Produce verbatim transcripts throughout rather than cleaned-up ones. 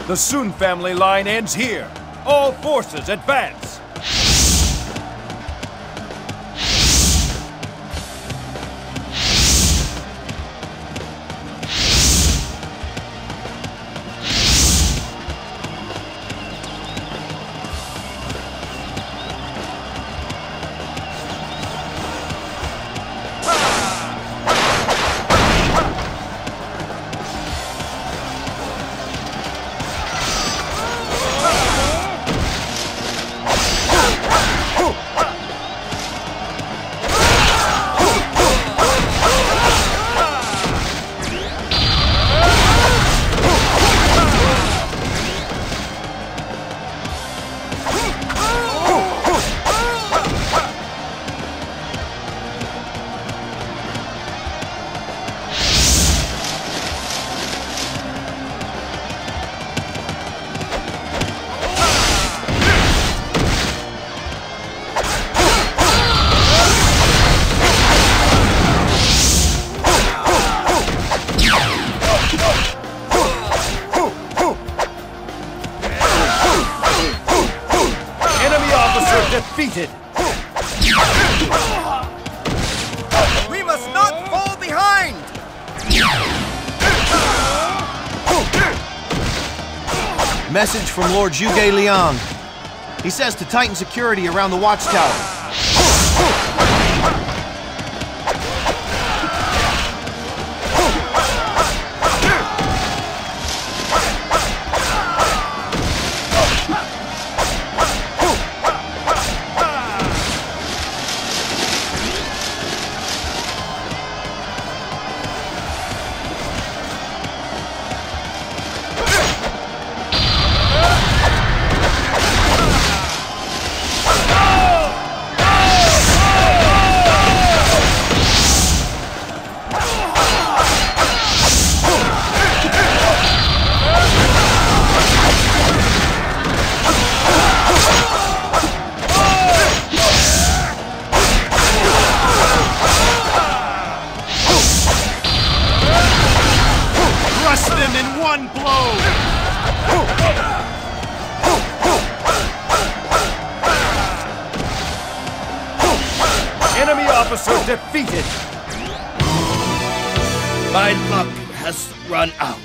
The Sun family line ends here. All forces advance! Defeated! We must not fall behind! Message from Lord Zhuge Liang. He says to tighten security around the watchtower. In one blow! Enemy officer defeated! My luck has run out.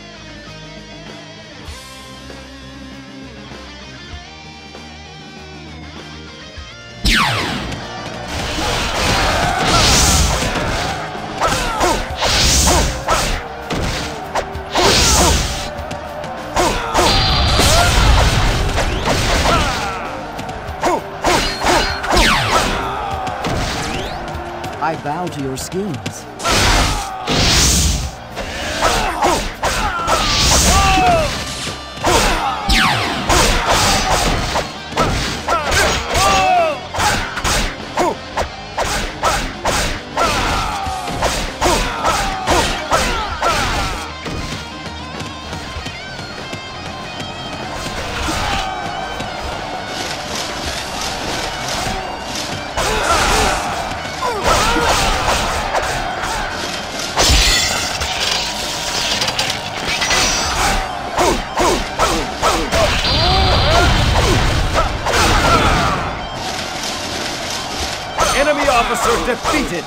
I bow to your schemes. Enemy officer defeated!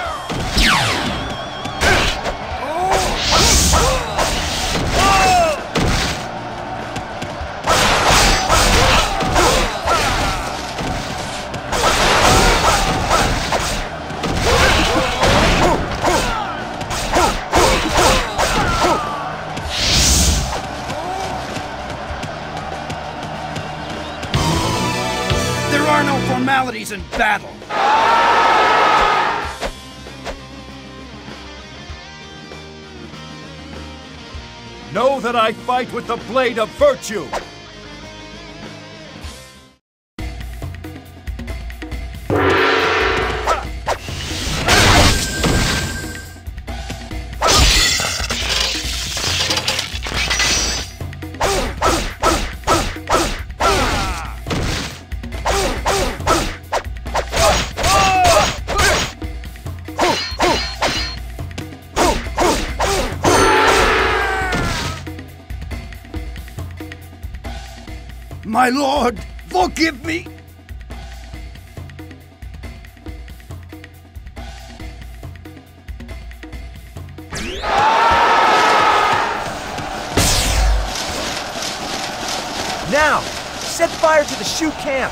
There are no formalities in battle. Know that I fight with the blade of virtue! My lord, forgive me! Now, set fire to the Shu camp!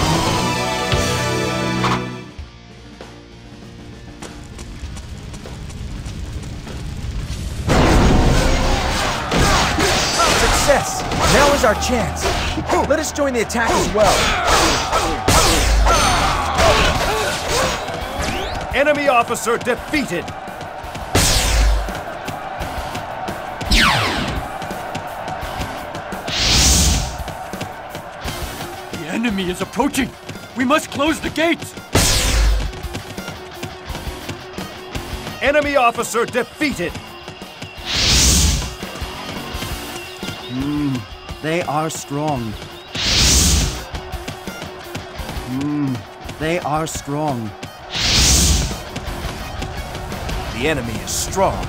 Success! Now is our chance. Let us join the attack as well. Enemy officer defeated! The enemy is approaching! We must close the gates! Enemy officer defeated! Hmm, they are strong. Hmm, they are strong. The enemy is strong.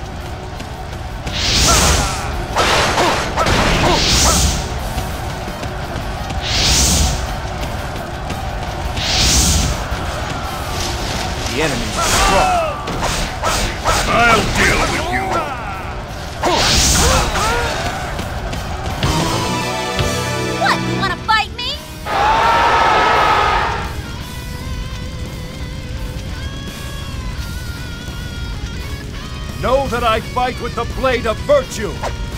The enemy is strong. I'll deal with you! What? You wanna fight me? Know that I fight with the blade of virtue!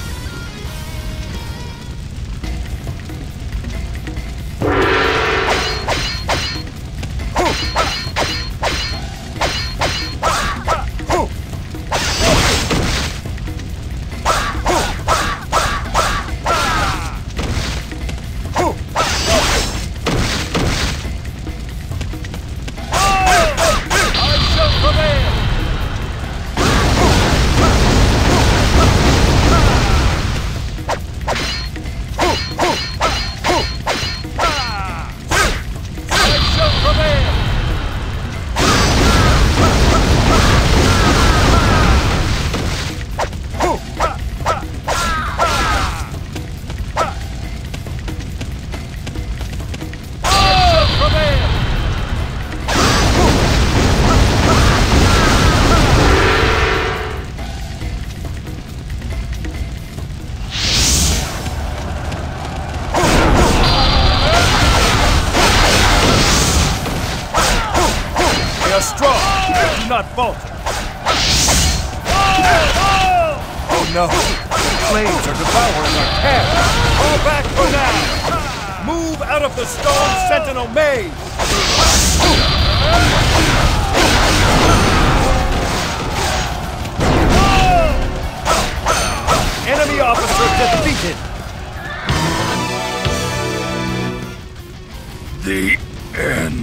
Strong, do not falter. Oh no! Flames are devouring our camp! Fall back for now! Move out of the stone sentinel maze! Enemy officer defeated! The end.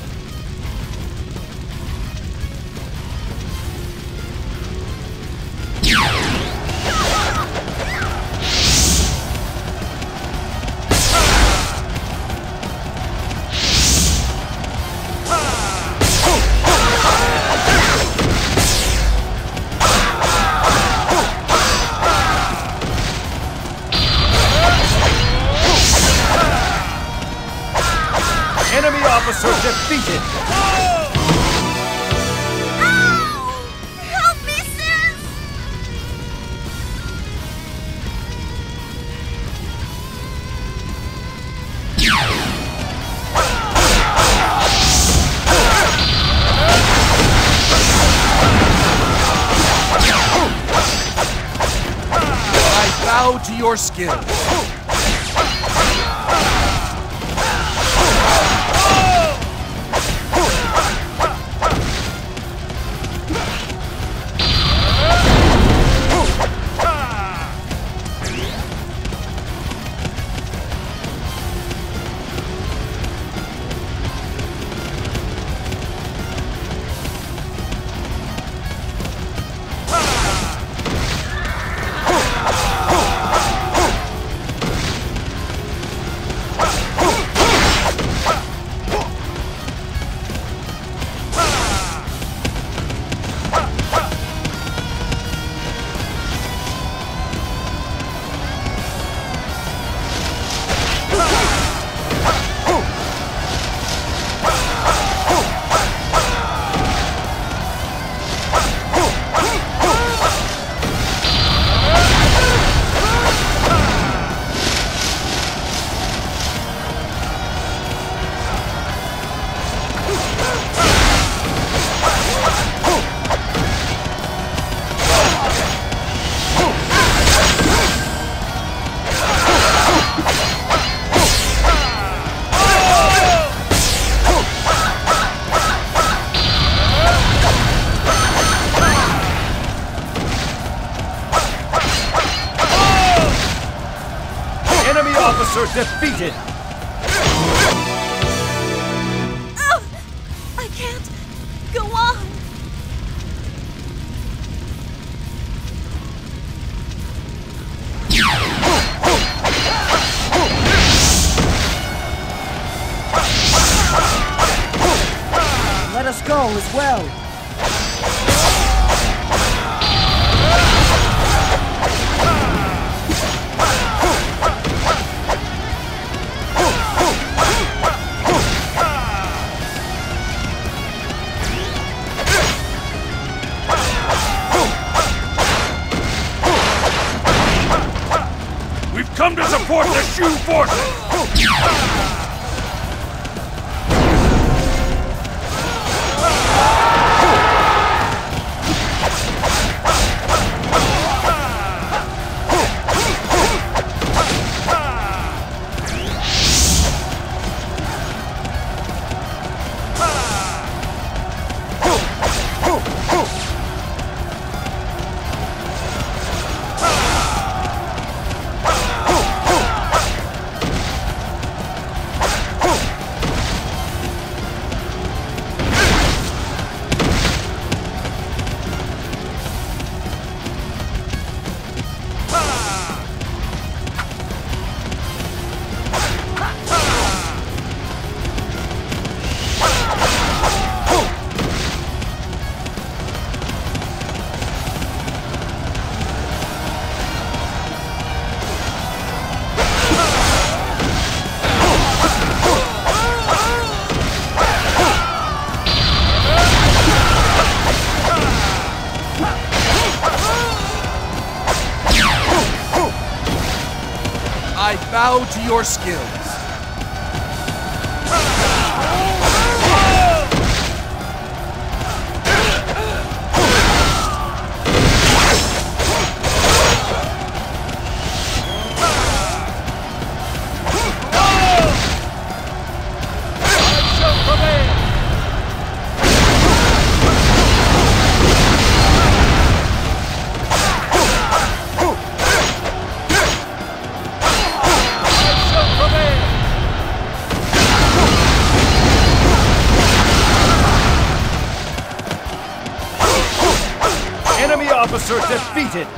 Enemy officer defeated! Ow! Help me, sis! I bow to your skill. officer defeated! Oh, I can't go on. Let us go as well. We've come to support the Shu forces! I bow to your skills. Enemy officer defeated!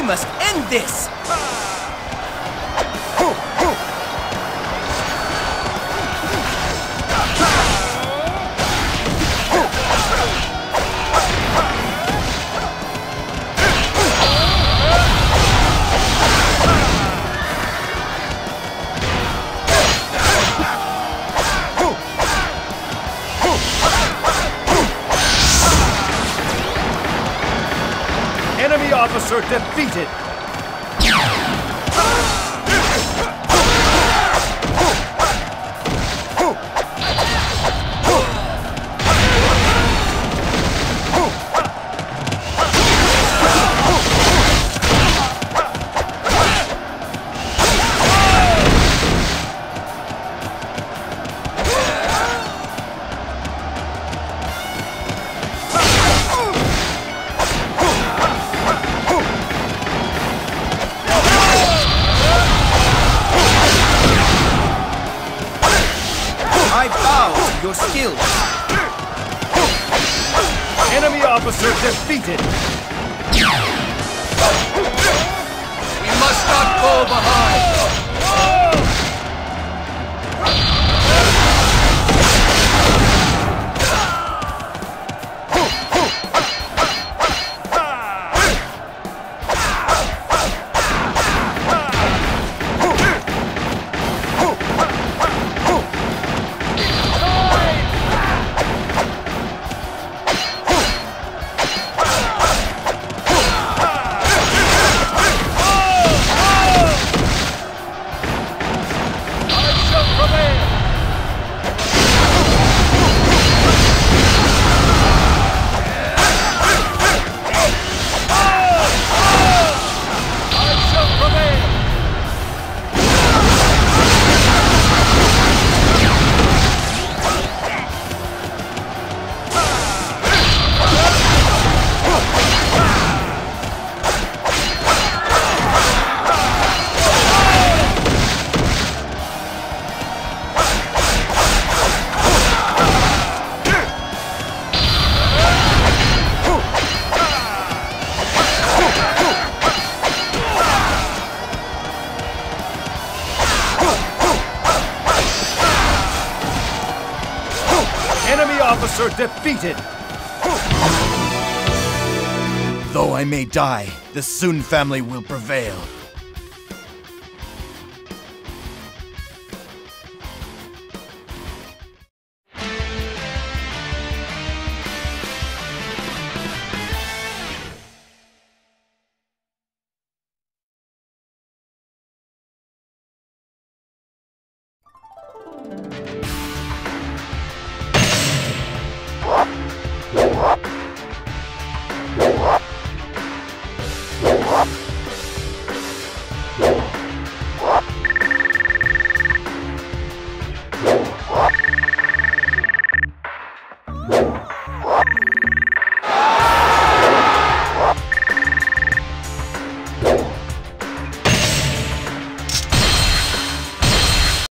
must end this! Enemy officer defeated! I bow to your skills. Enemy officer defeated! We must not fall behind! Enemy officer defeated! Though I may die, the Sun family will prevail.